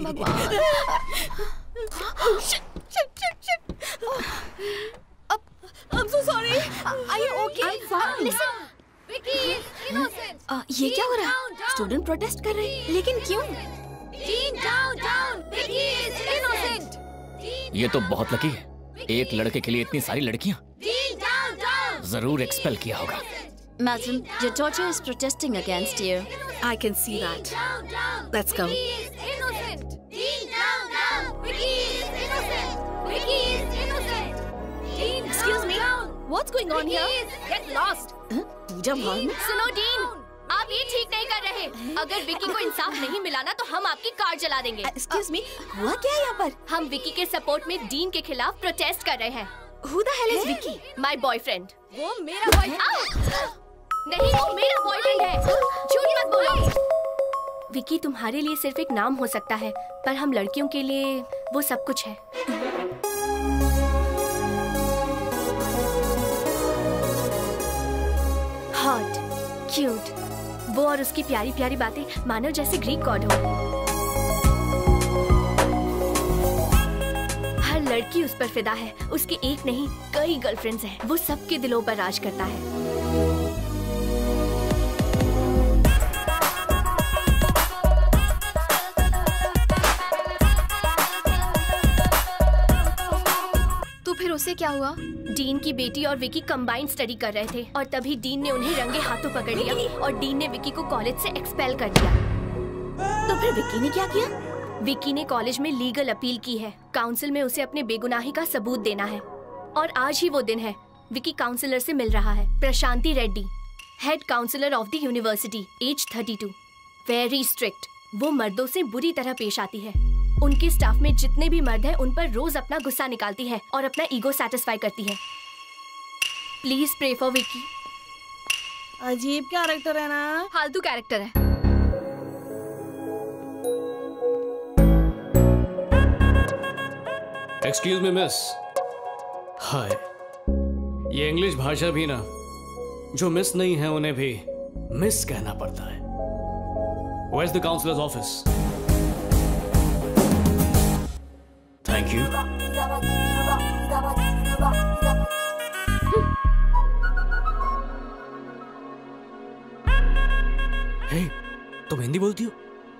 भगवान। I'm so sorry. Are you okay? I'm fine. Listen. Vicky is innocent. ये क्या हो रहा है? स्टूडेंट प्रोटेस्ट कर रहे हैं, लेकिन क्यों? Dean down. Vicky is innocent. ये तो बहुत लकी है। एक लड़के के लिए इतनी सारी लड़कियाँ। Dean down. जरूर एक्सपेल किया होगा। Madam, your daughter is protesting against you. I can see that. Let's go. Vicky is innocent. Dean down. Vicky is innocent. Vicky is innocent. Dean Excuse me. What's going on here? Get lost. पूजा भाग में? सुनो dean, आप ये ठीक नहीं कर रहे। अगर विकी को इंसाफ नहीं मिला ना तो हम आपकी कार जला देंगे। Excuse me, हुआ क्या है यहाँ पर? हम विकी के सपोर्ट में डीन के खिलाफ प्रोटेस्ट कर रहे हैं। Who the hell is Vicky? My boyfriend. वो मेरा बॉयफ्रेंड नहीं, वो मेरा बॉयफ्रेंड है। झूठ मत बोलो। विकी तुम्हारे लिए सिर्फ एक नाम हो सकता है, पर हम लड़कियों के लिए वो सब कुछ है। हॉट, क्यूट, वो और उसकी प्यारी प्यारी बातें मानो जैसे ग्रीक गॉड हो। हर लड़की उस पर फिदा है। उसकी एक नहीं कई गर्लफ्रेंड्स हैं। वो सबके दिलों पर राज करता है। तो फिर उसे क्या हुआ? डीन की बेटी और विकी कंबाइंड स्टडी कर रहे थे और तभी डीन ने उन्हें रंगे हाथों पकड़ लिया और डीन ने विकी को कॉलेज से एक्सपेल कर दिया। तो फिर विकी ने क्या किया? विकी ने कॉलेज में लीगल अपील की है। काउंसिल में उसे अपने बेगुनाही का सबूत देना है और आज ही वो दिन है। विकी काउंसिलर से मिल रहा है। Prashanti Reddy, head counsellor of the university, age 32, very strict. वो मर्दों से बुरी तरह पेश आती है। उनके स्टाफ में जितने भी मर्द हैं उन पर रोज अपना गुस्सा निकालती है और अपना ईगो सेटिस्फाई करती है। Please pray for Vicky. अजीब कैरेक्टर है ना? फालतू कैरेक्टर है। Excuse me miss. हाय, ये इंग्लिश भाषा भी ना, जो मिस नहीं है उन्हें भी मिस कहना पड़ता है। Where's the counselor's office? Thank you. Hey, तुम हिंदी बोलती हो?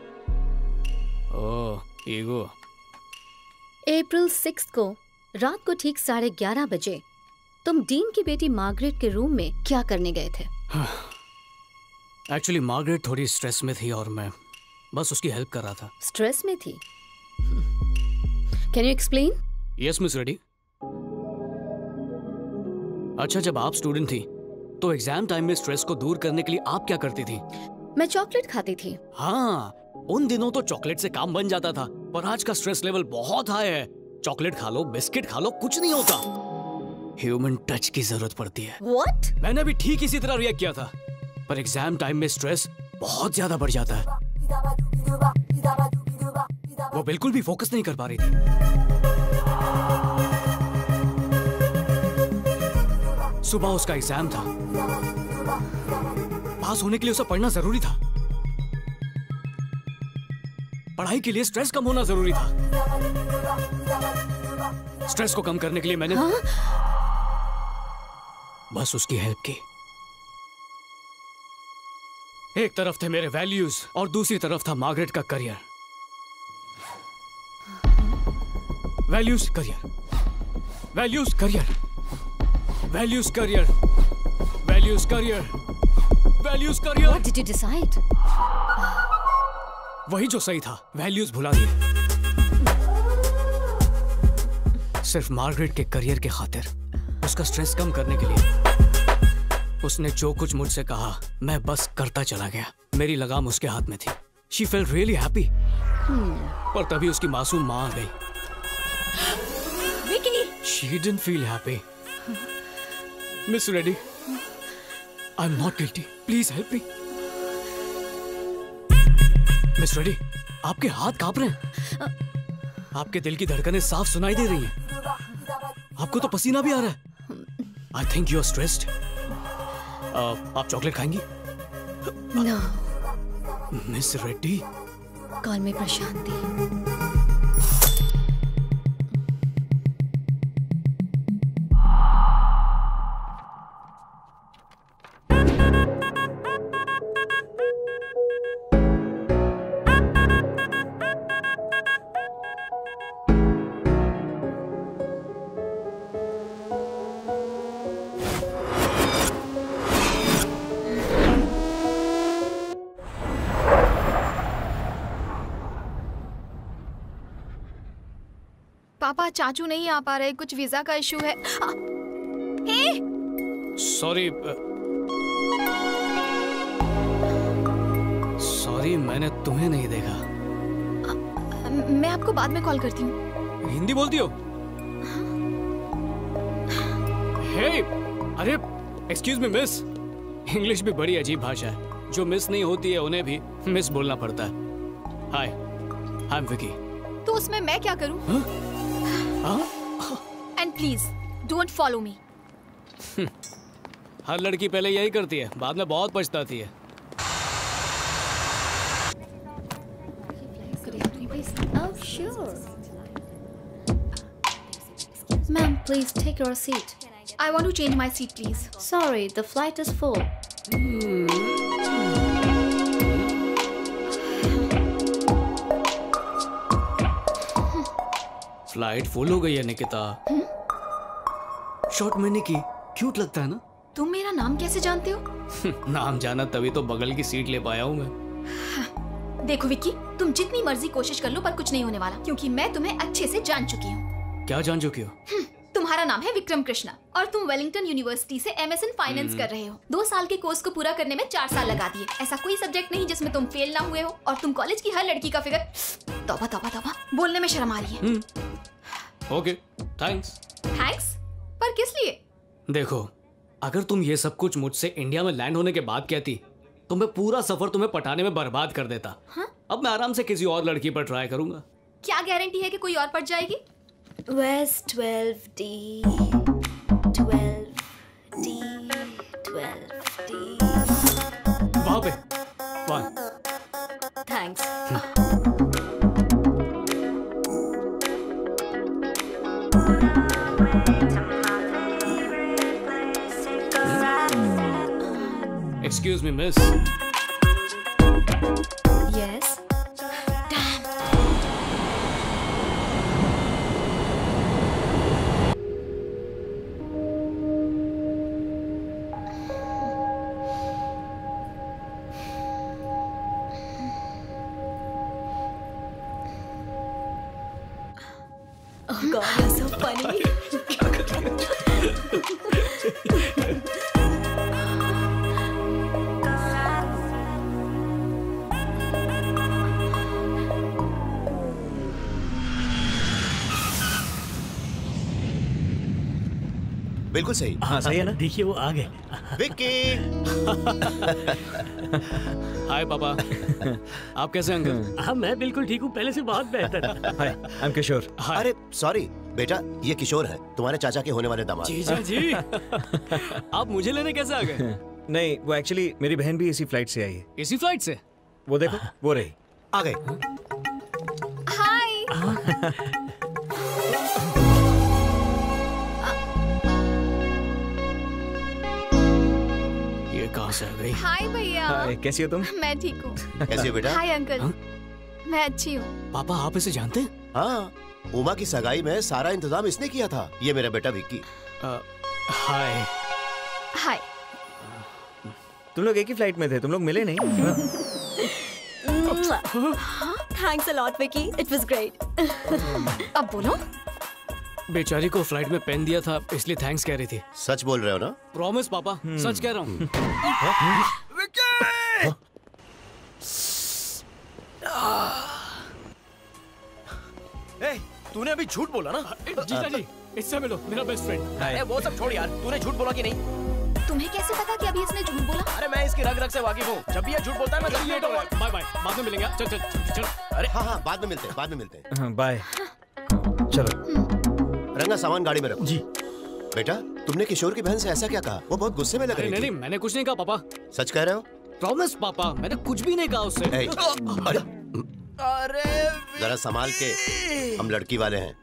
ओह, ईगो। अप्रैल 6 को रात को ठीक 11:30 बजे तुम डीन की बेटी मार्गरेट के रूम में क्या करने गए थे? एक्चुअली मार्गरेट थोड़ी स्ट्रेस में थी और मैं बस उसकी हेल्प कर रहा था। स्ट्रेस में थी? Can you explain? Yes miss Reddy. अच्छा, जब आप स्टूडेंट थी तो एग्जाम टाइम में स्ट्रेस को दूर करने के लिए आप क्या करती थी? मैं चॉकलेट खाती थी। हाँ, उन दिनों तो चॉकलेट से काम बन जाता था, पर आज का स्ट्रेस लेवल बहुत हाई है। चॉकलेट खा लो, बिस्किट खा लो, कुछ नहीं होता। ह्यूमन टच की जरूरत पड़ती है। What? मैंने भी ठीक इसी तरह रिएक्ट किया था, पर एग्जाम टाइम में स्ट्रेस बहुत ज्यादा बढ़ जाता है। वो बिल्कुल भी फोकस नहीं कर पा रही थी। सुबह उसका एग्जाम था। पास होने के लिए उसे पढ़ना जरूरी था। पढ़ाई के लिए स्ट्रेस कम होना जरूरी था। स्ट्रेस को कम करने के लिए मैंने बस उसकी हेल्प की। एक तरफ थे मेरे वैल्यूज और दूसरी तरफ था मार्गरेट का career. Values career, values career, values career, values career, values career. What did you decide? वही जो सही था, वैल्यूज भुला दिए। सिर्फ मार्गरेट के करियर के खातिर, उसका स्ट्रेस कम करने के लिए उसने जो कुछ मुझसे कहा मैं बस करता चला गया। मेरी लगाम उसके हाथ में थी। She felt really happy। पर तभी उसकी मासूम माँ आ गई। Vicky! She didn't feel happy। Miss Reddy, I'm not guilty। Please help me। Miss Reddy, आपके हाथ कांप रहे हैं। आपके दिल की धड़कनें साफ सुनाई दे रही हैं। आपको तो पसीना भी आ रहा है। I think you're stressed। आप चॉकलेट खाएंगी? No। Miss Reddy। Call me Prashanti. पापा चाचू नहीं आ पा रहे, कुछ वीजा का इशू है। सॉरी मैंने तुम्हें नहीं देखा। मैं आपको बाद में कॉल करती हूँ। हिंदी बोलती हो? हे, अरे एक्सक्यूज मी मिस। इंग्लिश भी बड़ी अजीब भाषा है, जो मिस नहीं होती है उन्हें भी मिस बोलना पड़ता है। Hi, I am Vicky. तो उसमें मैं क्या करूँ? And please don't follow me. हर लड़की पहले यही करती है, बाद में बहुत पछताती है। Oh, sure. Ma'am, please take your seat. I want to change my seat, please. Sorry, the flight is full. Flight full हो गई है निकिता। शॉर्ट में निकी क्यूट लगता है ना? तुम मेरा नाम कैसे जानते हो? नाम जाना तभी तो बगल की सीट ले पाया हूँ मैं। देखो विक्की, तुम जितनी मर्जी कोशिश कर लो पर कुछ नहीं होने वाला, क्योंकि मैं तुम्हें अच्छे से जान चुकी हूँ। क्या जान चुकी हो? तुम्हारा नाम है विक्रम कृष्णा और तुम वेलिंगटन यूनिवर्सिटी से MSN फाइनेंस कर रहे हो। 2 साल के कोर्स को पूरा करने में 4 साल लगा दिए। ऐसा कोई सब्जेक्ट नहीं जिसमें तुम फेल ना हुए हो, और तुम कॉलेज की हर लड़की का फिगर। तौबा तौबा तौबा, बोलने में शर्म आ रही है। Okay, thanks. थैंक्स? पर किस लिए? देखो, अगर तुम ये सब कुछ मुझसे इंडिया में लैंड होने के बाद कहती तो मैं पूरा सफर तुम्हें पटाने में बर्बाद कर देता। अब मैं आराम से किसी और लड़की पर ट्राई करूंगा। क्या गारंटी है कि कोई और पट जाएगी? Where's 12D? 12D. 12D. वहां पे। वहां। Thanks. Excuse me, miss. Yes. Oh God, you're so funny. बिल्कुल सही। हाँ सही है ना? देखिए वो आ गए। विक्की। हाय पापा। आप कैसे हैं अंकल? हाँ मैं बिल्कुल ठीक हूँ, पहले से बहुत बेहतर। Hi, I am Kishore. अरे सॉरी बेटा, ये किशोर है, तुम्हारे चाचा के होने वाले दामाद। जीजा जी। आप मुझे लेने कैसे आ गए? नहीं, वो एक्चुअली मेरी बहन भी इसी फ्लाइट से आई है। इसी फ्लाइट से? वो देखो, वो रही। आ गए। हाय। कहाँ से आ गई? हाय भैया। हाय, कैसी हो तुम? मैं ठीक हूँ। कैसी हो बेटा? Hi uncle. मैं अच्छी हूँ। पापा आप इसे जानते हैं? हाँ, उमा की सगाई में सारा इंतजाम इसने किया था। ये मेरा बेटा विक्की। हाय। हाय। तुम लोग एक ही फ्लाइट में थे, तुम लोग मिले नहीं? Thanks a lot, Vicky. It was great. अब बोलो। बेचारी को फ्लाइट में पेन दिया था, इसलिए थैंक्स कह रही थी। सच बोल रहे हो ना? प्रॉमिस पापा, सच कह रहा हूँ। तूने अभी झूठ बोला ना? जीजा जी, इससे मिलो, मेरा बेस्ट फ्रेंड। अरे वो सब छोड़ यार, तूने झूठ बोला कि नहीं? तुम्हें कैसे पता कि अभी इसने झूठ बोला? अरे मैं इसकी रग रग से वाकिफ हूँ, जब भी ये झूठ बोलता है मैं जल्दी लेट हो रहा हूँ। बाय बाय, बाद में मिलेंगे। चल चल चल। अरे हाँ, बाद में मिलते हैं, बाद में मिलते हैं। बाय। चलो। रंगा सामान गाड़ी में रखो। जी। बेटा, तुमने किशोर की बहन से ऐसा क्या कहा? वो बहुत गुस्से में लग रही थी। नहीं, मैंने कुछ नहीं कहा पापा। सच कह रहे हो? प्रॉमिस पापा, मैंने कुछ भी नहीं कहा उससे। अरे जरा संभाल के, हम लड़की वाले हैं।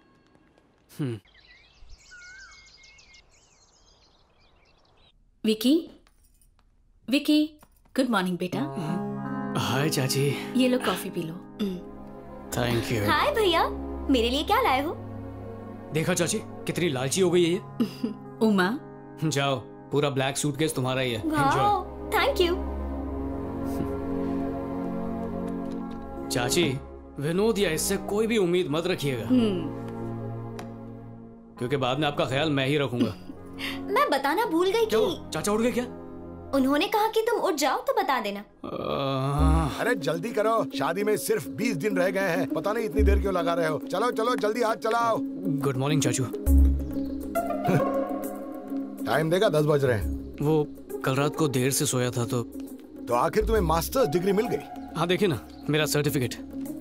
विकी, विकी, गुड मॉर्निंग बेटा। हाय चाची। ये लो कॉफी पी लो। Thank you. हाय भैया, मेरे लिए क्या लाए हो? देखा चाची, कितनी लालची हो गई है ये। उमा, जाओ, पूरा ब्लैक सूटकेस तुम्हारा ही है। Wow, thank you. चाची, विनोद या इससे कोई भी उम्मीद मत रखिएगा। क्योंकि बाद में आपका ख्याल मैं ही रखूंगा। मैं बताना भूल गई क्या कि वो चाचा उड़ गए क्या? उन्होंने कहा कि तुम उठ जाओ तो बता देना। अरे जल्दी करो, शादी में सिर्फ 20 दिन रह गए हैं। पता नहीं इतनी देर क्यों लगा रहे हो। चलो चलो जल्दी हाथ चलाओ। गुड मॉर्निंग चाचू। टाइम देखा 10 बज रहे हैं। वो कल रात को देर से सोया था तो आखिर तुम्हें मास्टर्स डिग्री मिल गई? हाँ देखिए ना मेरा सर्टिफिकेट।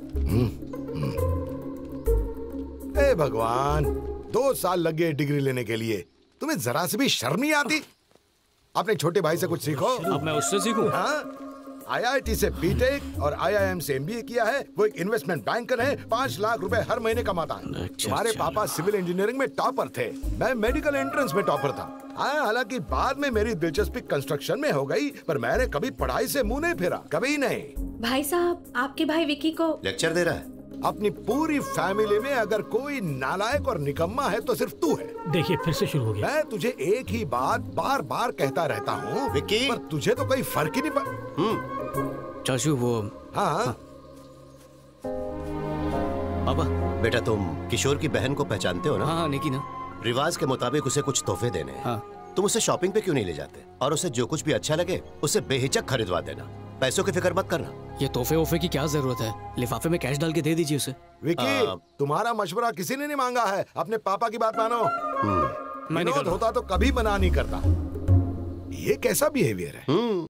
ए भगवान, 2 साल लग गए डिग्री लेने के लिए। तुम्हें जरा से भी शर्म नहीं आती? अपने छोटे भाई से कुछ सीखो। अब मैं उससे सीखूं? हाँ, IIT से बीटेक और IIM से MBA किया है। वो एक इन्वेस्टमेंट बैंकर है, 5 लाख रुपए हर महीने कमाता है। तुम्हारे पापा सिविल इंजीनियरिंग में टॉपर थे, मैं मेडिकल एंट्रेंस में टॉपर था। हाँ, हालांकि बाद में मेरी दिलचस्पी कंस्ट्रक्शन में हो गई, पर मैंने कभी पढ़ाई से मुंह नहीं फेरा, कभी नहीं। भाई साहब, आपके भाई विकी को लेक्चर दे रहा है। अपनी पूरी फैमिली में अगर कोई नालायक और निकम्मा है तो सिर्फ तू है। देखिए फिर से शुरू हो गया। मैं तुझे एक ही बात बार बार कहता रहता हूँ विक्की, पर तुझे तो कोई फर्क ही नहीं पड़। चाचू वो हाँ पापा। बेटा तुम किशोर की बहन को पहचानते हो ना? हाँ निकी ना। रिवाज के मुताबिक उसे कुछ तोहफे देने हैं। हाँ। तुम उसे शॉपिंग पे क्यों नहीं ले जाते और उसे जो कुछ भी अच्छा लगे उसे बेहिचक खरीदवा देना। पैसों की फिक्र मत करना। ये तोहफे वोफे की क्या जरूरत है, लिफाफे में कैश डाल के दे दीजिए उसे। विकी, तुम्हारा मशवरा किसी ने नहीं मांगा है, अपने पापा की बात मानो। मैं नहीं विनोद होता तो कभी मना नहीं करता। ये कैसा बिहेवियर है?